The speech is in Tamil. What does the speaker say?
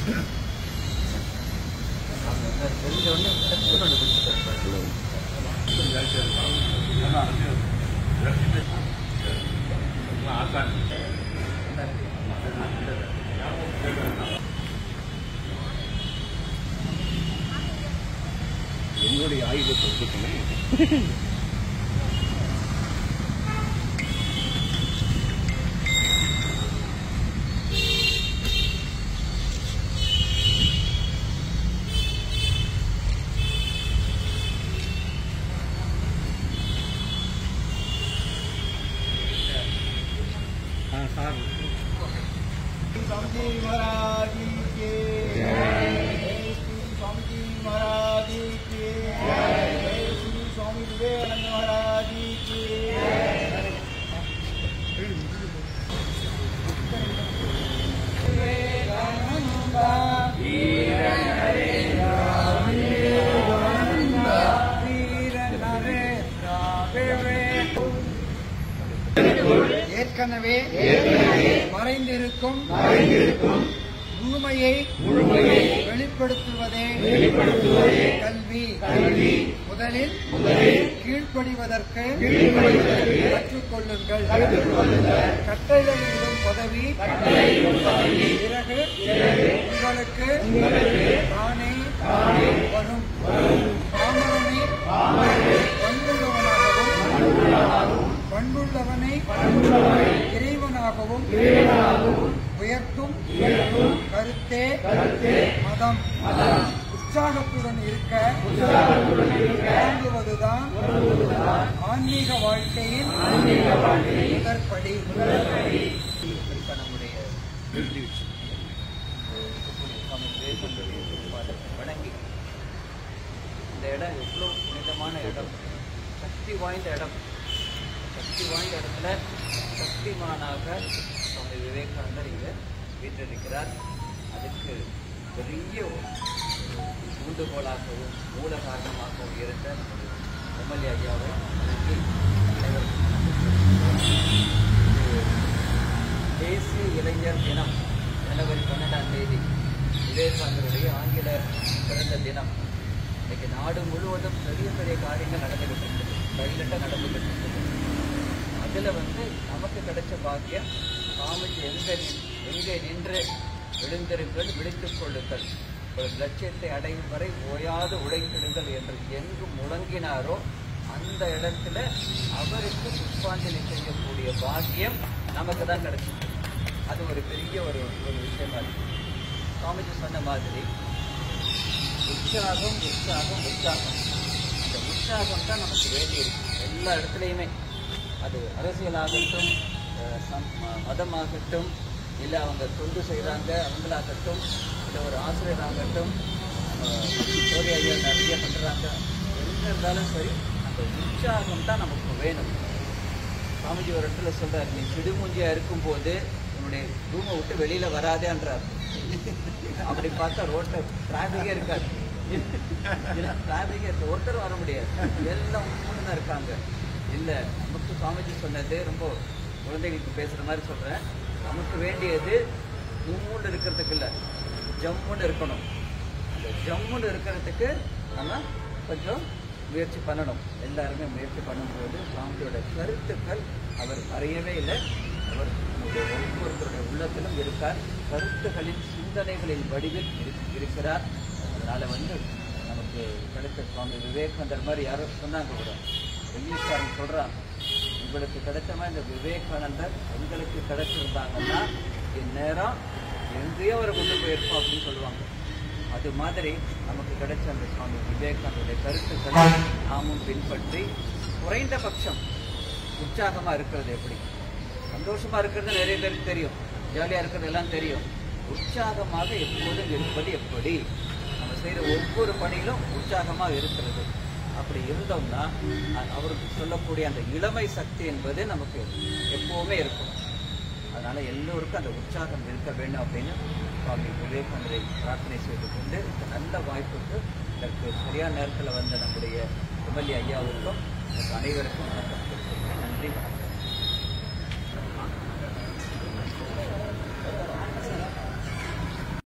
என்னுடைய ஆயுதத்தை கொடுக்கணும். स्वामी जी महाराज की जय। श्री स्वामी जी महाराज की जय। श्री स्वामी विवेकानंद महाराज की जय। ஏற்கனவே மறைந்திருக்கும் முழுமையை வெளிப்படுத்துவதே கல்வி. முதலில் கீழ்ப்படிவதற்கு கற்றுக்கொள்ளுங்கள். கட்டளையிடும் பதவி பிறகு உங்களுக்கு தானே வரும். பண்புள்ளவனை இறைவனாகவும் உயர்த்தும் கருத்தே மதம். உற்சாகத்துடன் இருக்க தொடங்குவதுதான் ஆன்மீக வாழ்க்கையின் முதற்படி. நம்முடைய வணங்கி இந்த இடம் எவ்வளோ புனிதமான இடம், சக்தி வாய்ந்த இடம். சக்தி வாய்ந்த இடத்துல சக்திமானாக சுவாமி விவேகானந்தர் இங்கே வீற்றிருக்கிறார். அதுக்கு பெரிய ஊண்டுகோலாகவும் மூல காரணமாகவும் இருந்த எம்எல்ஏ ஐயாவை தேசிய இளைஞர் தினம் ஜனவரி 12ஆம் தேதி விவேகானந்தருடைய ஆங்கில பிறந்த தினம். இன்னைக்கு நாடு முழுவதும் பெரிய பெரிய காரியங்கள் நடந்துகிட்டு இருக்குது, சைலண்டாக நடந்துகிட்டு இருக்குது. அதில் நமக்கு கிடைச்ச பாக்கியம் சாமிஜி எங்கே நின்று எழுந்திருங்கள், விழித்துக் கொள்ளுங்கள், ஒரு லட்சியத்தை அடையும் வரை ஓயாது உழைத்திடுங்கள் என்று எங்கு முழங்கினாரோ அந்த இடத்துல அவருக்கு புஷ்பாஞ்சலி செய்யக்கூடிய பாக்கியம் நமக்கு தான் கிடைச்சிருக்கு. அது ஒரு பெரிய ஒரு விஷயமா இருக்கு. சாமிஜி சொன்ன மாதிரி உற்சாகம் உற்சாகம் உற்சாகம். இந்த உற்சாகம் தான் நமக்கு வேண்டியிருக்கு எல்லா இடத்துலையுமே. அது அரசியலாகட்டும், மதமாகட்டும், இல்லை அவங்க தொண்டு செய்கிறாங்க அவங்களாகட்டும், இல்லை ஒரு ஆசிரியராகட்டும், சோழி ஐயா நிறைய பண்ணுறாங்க, எங்கே இருந்தாலும் சரி அந்த உற்சாகம் தான் நமக்கு வேணும். சாமிஜி ஒரு இடத்துல சொல்கிறார், நீ சிடுமூஞ்சியாக இருக்கும்போது உன்னுடைய ரூமை விட்டு வெளியில் வராதேன்றார். அப்படி பார்த்தா ரோட்டில் டிராஃபிக்கே இருக்காது, டிராஃபிக்கே இருக்க ஒருத்தர் வர முடியாது, எல்லாம் உண்மையாக தான் இருக்காங்க. இல்லை, நமக்கு சாமிஜி சொன்னது ரொம்ப குழந்தைகளுக்கு பேசுகிற மாதிரி சொல்கிறேன். நமக்கு வேண்டியது ஜம்முன்னு இருக்கிறதுக்கு இல்லை, ஜம்முன்னு இருக்கணும். அந்த ஜம்முன்னு இருக்கிறதுக்கு நம்ம கொஞ்சம் முயற்சி பண்ணணும். எல்லாருமே முயற்சி பண்ணும்போது சாமியோட கருத்துக்கள் அவர் அறியவே இல்லை, அவர் ஒவ்வொருத்தருடைய உள்ளத்திலும் இருக்கார். கருத்துக்களின் சிந்தனைகளின் வடிவில் இருக்கிறார். அதனால் நமக்கு கிடைத்த சுவாமி விவேகானந்தர் மாதிரி யாரும் சொன்னாங்க கூட, இங்கிலீஷ்காரன் சொல்கிறான், உங்களுக்கு கிடைச்ச மாதிரி இந்த விவேகானந்தர் எங்களுக்கு கிடைச்சிருந்தாங்கன்னா இந்நேரம் எங்கேயோ அவரை கொண்டு போயிருப்போம் அப்படின்னு சொல்லுவாங்க. அது மாதிரி நமக்கு கிடைச்ச அந்த சுவாமி விவேகானந்தருடைய கருத்துக்களை நாமும் பின்பற்றி குறைந்தபட்சம் உற்சாகமாக இருக்கிறது எப்படி, சந்தோஷமாக இருக்கிறது நிறைய பேருக்கு தெரியும், ஜாலியாக இருக்கிறது எல்லாம் தெரியும். உற்சாகமாக எப்போதும் இருப்பது எப்படி, நம்ம செய்கிற ஒவ்வொரு பணியிலும் உற்சாகமாக இருக்கிறது. அப்படி இருந்தோம்னா அவருக்கு சொல்லக்கூடிய அந்த இளமை சக்தி என்பது நமக்கு எப்போவுமே இருக்கும். அதனால் எல்லோருக்கும் அந்த உற்சாகம் இருக்க வேண்டும் அப்படின்னு சுவாமி விவேகானந்தரை பிரார்த்தனை செய்து கொண்டு இந்த நல்ல வாய்ப்புக்கு இதற்கு சரியான நேரத்தில் வந்த நம்முடைய எம்எல்ஏ ஐயாவுக்கும் அனைவருக்கும் நன்றி.